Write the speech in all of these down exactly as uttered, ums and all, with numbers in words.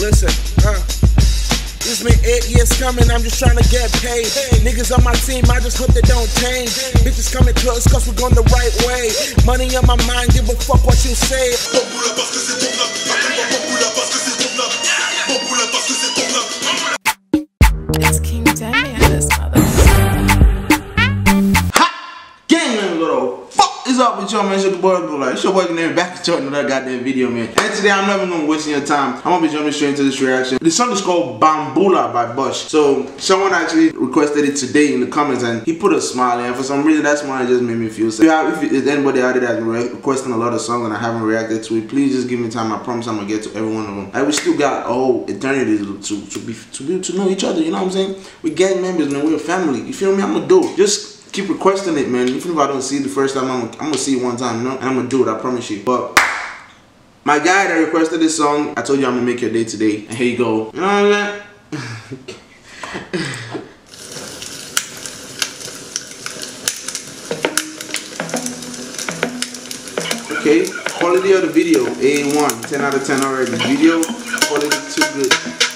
Listen, uh, it's been eight years coming, I'm just trying to get paid. Niggas on my team, I just hope they don't change. Bitches coming close, cause we're going the right way. Money on my mind, give a fuck what you say. It's King Demi and this mother. Ha! Gang members, what the fuck is up with y'all, man? It's your boy Gula. It's your boy name back to another goddamn video, man. And today I'm never gonna waste your time. I'm gonna be jumping straight into this reaction. The song is called Bambula by Bush. So someone actually requested it today in the comments and he put a smile, and for some reason that smile just made me feel sad. If, if, if anybody out there that's been requesting a lot of songs and I haven't reacted to it, please just give me time. I promise I'm gonna get to every one of them. Like, we still got a whole eternity to, to, to be to be to know each other, you know what I'm saying? We gang members, man, we're a family. You feel me? I'm gonna do it. Just keep requesting it, man. Even if I don't see it the first time, I'm, I'm gonna see it one time, you know? And I'm gonna do it, I promise you. But my guy that requested this song, I told you I'm gonna make your day today. And here you go. You know what I'm saying? Okay, quality of the video, A one, ten out of ten already. Video quality too good.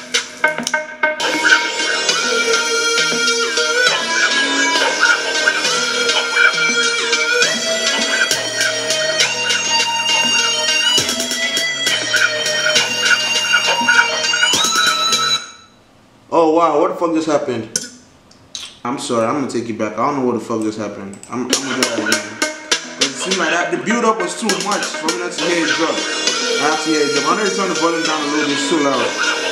Oh wow, what the fuck just happened? I'm sorry, I'm gonna take you back. I don't know what the fuck just happened. I'm, I'm gonna do that again. Cause it seemed like that the build up was too much for me not to hear it drop. I have to hear it drop. I know you turn the volume down a little bit, it's too loud.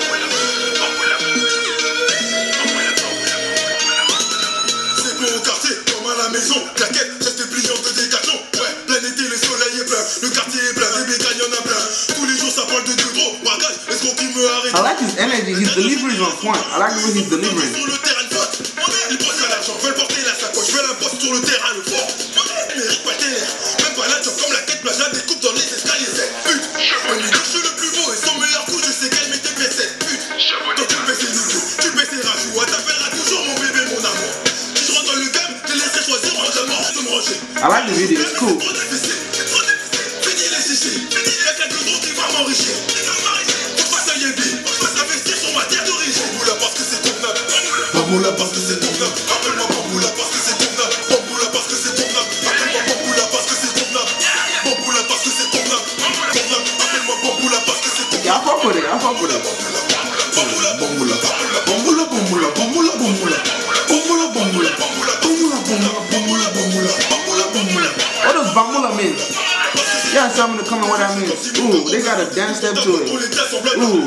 C'est bon au quartier, comme à la maison. Claquette, geste pliante de décathlon. Ouais, plein été, le soleil est plein. Le quartier est plein, des bécanes, y'en a plein. Tous les jours ça parle de deux gros. Bagage, est-ce qu'on qui me arrête? I like his energy, his delivery is on point. I like the way he's delivering. Sur le terrain de vote, ils pensent à l'argent, veulent porter la sacoche, veulent un poste sur le terrain, le fort. Mérite pas terre, même pas la job comme la quête plage, la découpe dans les escaliers, c'est pute. On dit que je suis le plus beau et sans me leur coup, je sais qu'elle met tes pièces, pute. Toi tu baisses les loups, tu baisses les rajouts, elle t'appellera toujours mon bébé, mon amour. Si je rentre dans le game, je laisserai choisir entre mort de me ranger. I like the video, it's cool. Fini les chichis, y'a quelques gros qui va m'enrichir. Faut pas ça y est, faut pas s'investir sur ma terre d'origine. Bamboula parce que c'est convenable, Bamboula parce que c'est convenable. Appelle-moi Bamboula parce que c'est convenable, Bamboula parce que c'est convenable. Appelle-moi Bamboula parce que c'est convenable, Bamboula parce que c'est convenable. Convenable, appelle-moi Bamboula parce que c'est convenable. Yeah, I fuck with it, I fuck with it. Bamboula, Bamboula, Bamboula, Bamboula, Bamboula, Bamboula, Bamboula, Bamboula, Bamboula, Bamboula, Bamboula, Bamboula, Bamboula, Bamboula. What does Bamboula mean? Yeah, tell me in the comment what that means. Ooh, they got a dance step to it. Ooh.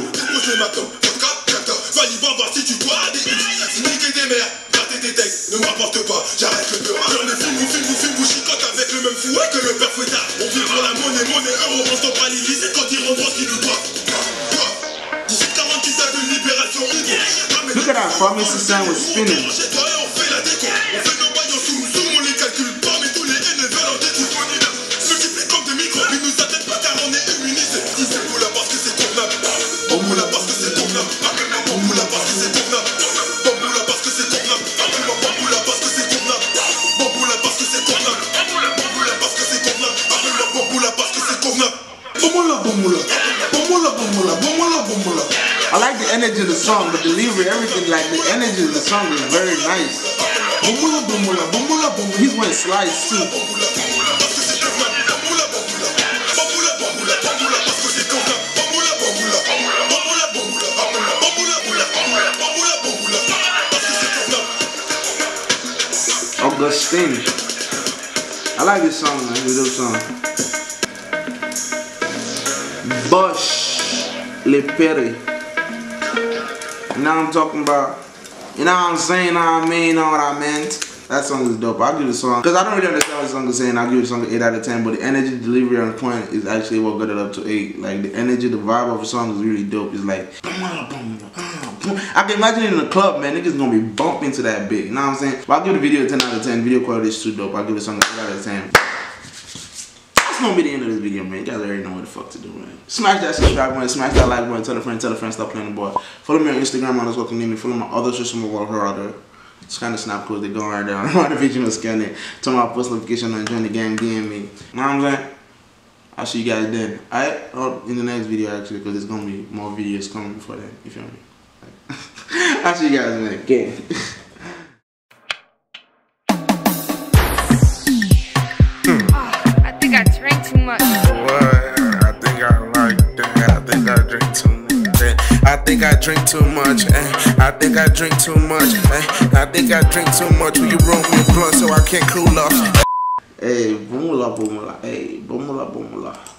Ne m'apporte pas, j'arrête le beurre. J'en ai film, film, film, bouchicote avec le même fouet que le père fouettard. On vit pour la monnaie, monnaie, euro, on s'en pas l'Élysée quand ils rendront ce qu'ils nous doivent. dix-huit quarante-huit ans de libération, Look at that pharmacy sign was spinning. On fait la déco, on fait nos bails en sous, sous, on les calcule pas, mais tous les haines veulent en détruire. Multiplie comme des micros, ils nous attendent pas car on est immunisés. Dis c'est pour la parce que c'est convenable, Bamboula parce que c'est convenable, appelle-moi Bamboula parce que c'est convenable, Bamboula parce que c'est convenable, appelle-moi Bamboula parce que c'est convenable, Bamboula parce que c'est convenable, Bamboula parce que c'est convenable, appelle-moi Bamboula parce que c'est convenable. Bamboula, Bamboula, Bamboula, Bamboula, Bamboula, Bamboula. I like the energy of the song, the delivery, everything. Like the energy of the song is very nice. Bamboula, Bamboula, Bamboula, Bamboula. He's wearing slides too. Augustine. I like this song, man. It's a dope song. Bush Le Perry. You know what I'm talking about? You know what I'm saying? You know what I mean? You know what I meant? That song is dope. I'll give the song, because I don't really understand what the song is saying. I'll give the song an eight out of ten, but the energy, delivery on point is actually what got it up to eight. Like the energy, the vibe of the song is really dope. It's like, I can imagine it in the club, man. Niggas gonna be bumping to that bit. You know what I'm saying? But I'll give the video a ten out of ten. Video quality is too dope. I'll give the song an eight out of ten. That's gonna be the end of this video, man. You guys already know what the fuck to do, man. Smash that subscribe button, smash that like button, tell a friend, tell a friend, stop playing the ball. Follow me on Instagram, on what name me. Follow my other social media other. It's kind of snap cool. They're going right down. Notification was scanning. Turn my post notification on join the gang, D M me. You know what I'm saying? I'll see you guys then. Alright? Or in the next video actually, because there's gonna be more videos coming before then. You feel me? I'll see you guys man. Okay. I think I drank too much. What? I think I like that. I think I drink too much. I think I drink too much. Eh? I think I drink too much. Eh? I think I drink too much. Will you roll me a blunt so I can't cool off? Hey, boomula, boomula. Hey, boomula, boomula.